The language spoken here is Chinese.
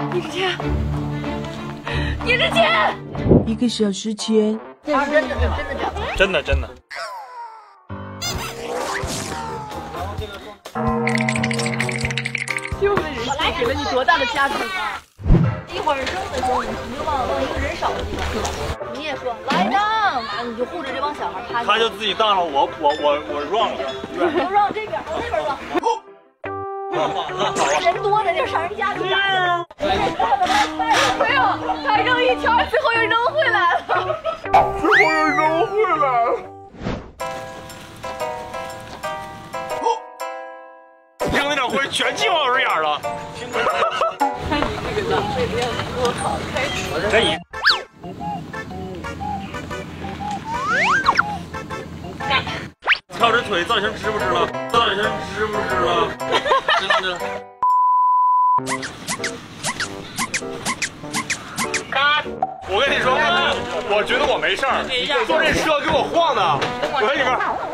你是钱，你是钱。 1个小时前。 啊，真的这样。 真的。 就是人生给了你多大的加成啊！一会儿扔的时候，你就往一个人少的地方，是吧？你也说来当，完了你就护着这帮小孩趴下。 他就自己当了，我 run 了， 都让这边，往那边让。人多的地儿上人家就压着。没有，他扔一条，最后又扔回来了。 扔那场灰全进王老师眼了。 看你这个浪费量多好，开始。 可以。靠这腿造型值不值了？造型值不值了？值了。我跟你说，我觉得我没事儿，坐这车给我晃的，我在里边。